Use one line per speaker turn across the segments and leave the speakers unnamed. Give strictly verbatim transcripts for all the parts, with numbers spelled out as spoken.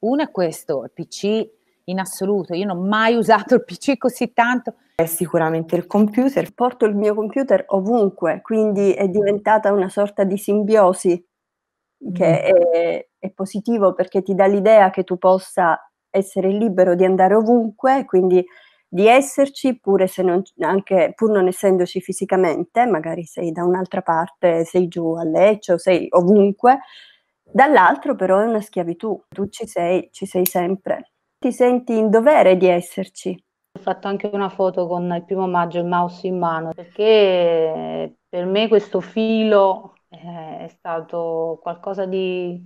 Uno è questo, il P C in assoluto, io non ho mai usato il P C così tanto.
È sicuramente il computer. Porto il mio computer ovunque, quindi è diventata una sorta di simbiosi che
Mm.
è, è positivo perché ti dà l'idea che tu possa essere libero di andare ovunque, quindi di esserci pure se non, anche pur non essendoci fisicamente, magari sei da un'altra parte, sei giù a Lecce o sei ovunque, dall'altro però è una schiavitù, tu ci sei, ci sei sempre, ti senti in dovere di esserci.
Ho fatto anche una foto con il primo maggio il mouse in mano, perché per me questo filo eh, è stato qualcosa di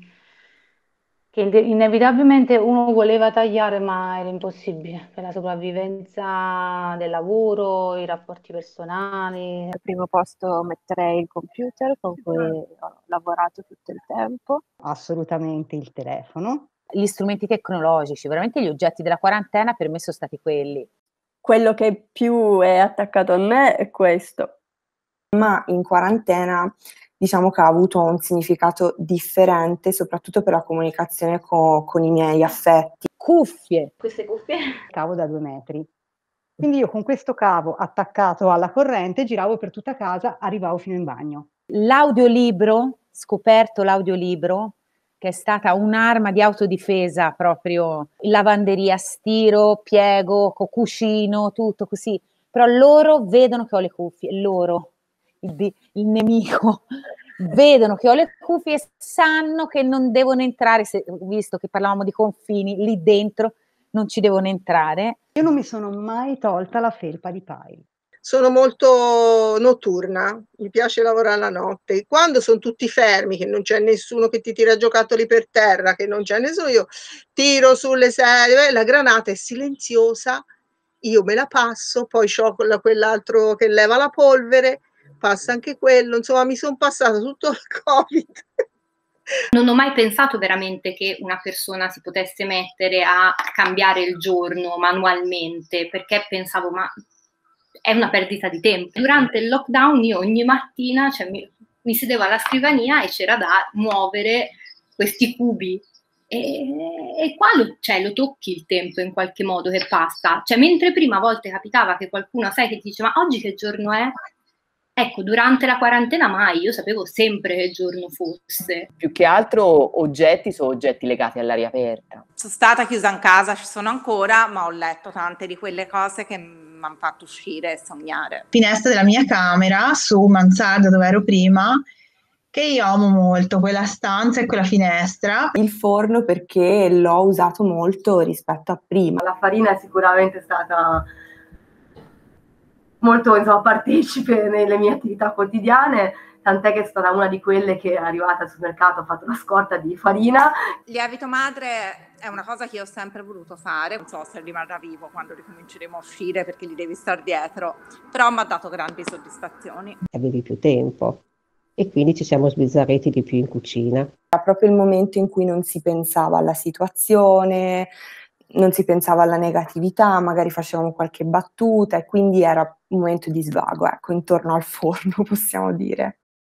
che inde- inevitabilmente uno voleva tagliare, ma era impossibile per la sopravvivenza del lavoro, i rapporti personali.
Al primo posto metterei il computer con cui ho lavorato tutto il tempo.
Assolutamente il telefono.
Gli strumenti tecnologici, veramente gli oggetti della quarantena per me sono stati quelli.
Quello che più è attaccato a me è questo.
Ma in quarantena diciamo che ha avuto un significato differente, soprattutto per la comunicazione co- con i miei affetti.
Cuffie.
Queste cuffie?
Cavo da due metri. Quindi io con questo cavo attaccato alla corrente giravo per tutta casa, arrivavo fino in bagno.
L'audiolibro, scoperto l'audiolibro, che è stata un'arma di autodifesa proprio, lavanderia, stiro, piego, co- cuscino, tutto così. Però loro vedono che ho le cuffie, loro, il, di- il nemico, vedono che ho le cuffie e sanno che non devono entrare, se, visto che parlavamo di confini, lì dentro non ci devono entrare.
Io non mi sono mai tolta la felpa di Pile.
Sono molto notturna, mi piace lavorare la notte. Quando sono tutti fermi, che non c'è nessuno che ti tira giocattoli per terra, che non c'è nessuno, io tiro sulle sedie, la granata è silenziosa, io me la passo, poi c'ho quella- quell'altro che leva la polvere, passa anche quello, insomma mi sono passata tutto il Covid.
Non ho mai pensato veramente che una persona si potesse mettere a cambiare il giorno manualmente, perché pensavo, ma è una perdita di tempo. Durante il lockdown io ogni mattina, cioè, mi, mi sedevo alla scrivania e c'era da muovere questi cubi. E, e qua lo, cioè, lo tocchi il tempo in qualche modo che passa. Cioè, mentre prima a volte capitava che qualcuno, sai, che ti dice, ma oggi che giorno è? Ecco, durante la quarantena mai, io sapevo sempre che giorno fosse.
Più che altro oggetti sono oggetti legati all'aria aperta.
Sono stata chiusa in casa, ci sono ancora, ma ho letto tante di quelle cose che mi hanno fatto uscire e sognare.
Finestra della mia camera, su mansarda dove ero prima, che io amo molto, quella stanza e quella finestra.
Il forno perché l'ho usato molto rispetto a prima.
La farina è sicuramente stata molto, insomma, partecipe nelle mie attività quotidiane, tant'è che è stata una di quelle che è arrivata al supermercato, ha fatto la scorta di farina.
Il lievito madre è una cosa che io ho sempre voluto fare, non so se rimarrà vivo quando ricominceremo a uscire perché gli devi stare dietro, però mi ha dato grandi soddisfazioni.
Avevi più tempo e quindi ci siamo sbizzarriti di più in cucina.
Era proprio il momento in cui non si pensava alla situazione, non si pensava alla negatività, magari facevamo qualche battuta e quindi era un momento di svago, ecco, intorno al forno possiamo dire.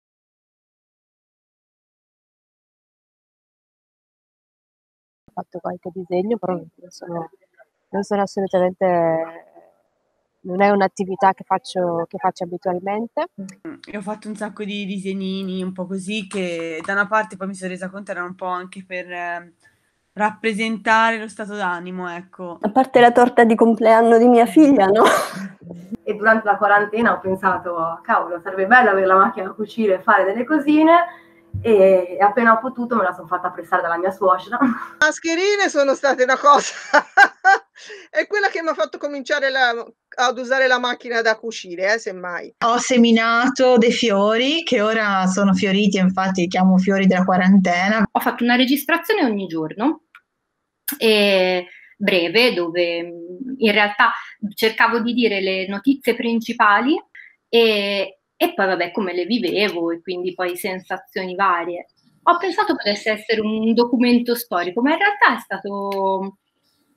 Ho fatto qualche disegno, però non sono, non sono assolutamente, non è un'attività che faccio, che faccio abitualmente.
Io ho fatto un sacco di disegnini, un po' così, che da una parte poi mi sono resa conto erano un po' anche per eh, rappresentare lo stato d'animo, ecco.
A parte la torta di compleanno di mia figlia, no?
E durante la quarantena ho pensato, cavolo, sarebbe bello avere la macchina da cucire e fare delle cosine, e appena ho potuto me la sono fatta prestare dalla mia suocera.
Le mascherine sono state una cosa, è quella che mi ha fatto cominciare la, ad usare la macchina da cucire, eh, semmai.
Ho seminato dei fiori che ora sono fioriti, infatti li chiamo fiori della quarantena.
Ho fatto una registrazione ogni giorno, e breve, dove in realtà cercavo di dire le notizie principali e, e poi vabbè come le vivevo e quindi poi sensazioni varie. Ho pensato potesse essere un documento storico, ma in realtà è stato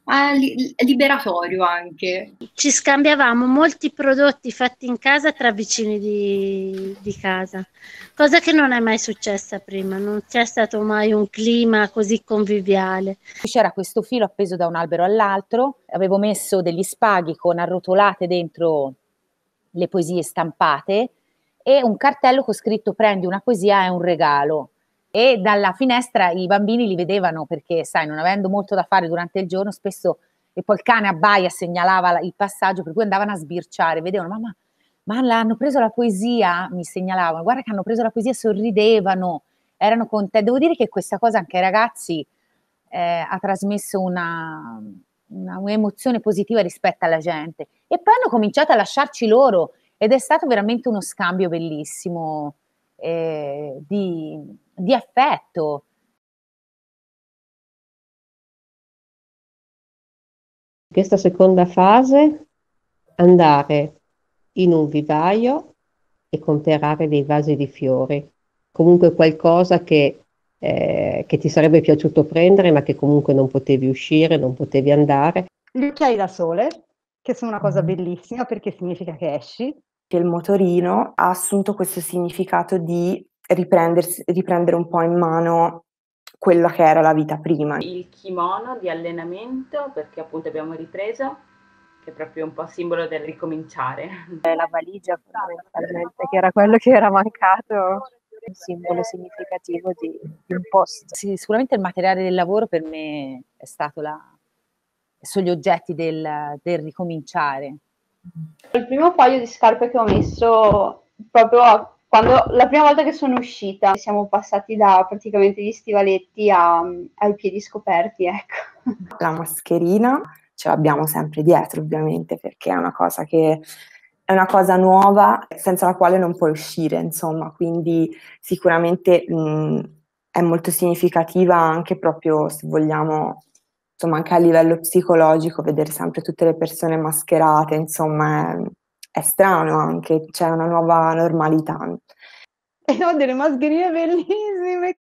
ma li- liberatorio anche.
Ci scambiavamo molti prodotti fatti in casa tra vicini di, di casa, cosa che non è mai successa prima, non c'è stato mai un clima così conviviale.
C'era questo filo appeso da un albero all'altro, avevo messo degli spaghi con arrotolate dentro le poesie stampate e un cartello con scritto prendi una poesia, è un regalo. E dalla finestra i bambini li vedevano perché, sai, non avendo molto da fare durante il giorno, spesso, e poi il cane abbaia, segnalava il passaggio, per cui andavano a sbirciare, vedevano, mamma, ma l'hanno preso la poesia, mi segnalavano, guarda che hanno preso la poesia, sorridevano, erano contenti. Devo dire che questa cosa anche ai ragazzi eh, ha trasmesso una, una, un'emozione positiva rispetto alla gente. E poi hanno cominciato a lasciarci loro, ed è stato veramente uno scambio bellissimo eh, di, di affetto.
Questa seconda fase, andare in un vivaio e comprare dei vasi di fiori, comunque qualcosa che, eh, che ti sarebbe piaciuto prendere ma che comunque non potevi uscire, non potevi andare.
Gli occhiali da sole, che sono una cosa bellissima perché significa che esci.
Il motorino ha assunto questo significato di riprendersi, riprendere un po' in mano quella che era la vita prima.
Il kimono di allenamento, perché appunto abbiamo ripreso, che è proprio un po' simbolo del ricominciare.
La valigia fondamentalmente, che era quello che era mancato, un simbolo significativo di, di un posto.
Sì, sicuramente il materiale del lavoro per me è stato la, sono gli oggetti del, del ricominciare.
Il primo paio di scarpe che ho messo proprio a, quando la prima volta che sono uscita, siamo passati da praticamente gli stivaletti a, ai piedi scoperti, ecco.
La mascherina ce l'abbiamo sempre dietro, ovviamente, perché è una cosa che è una cosa nuova senza la quale non puoi uscire, insomma, quindi sicuramente mh, è molto significativa anche proprio, se vogliamo, insomma, anche a livello psicologico, vedere sempre tutte le persone mascherate, insomma, è, è strano anche, c'è una nuova normalità.
E ho delle mascherine bellissime,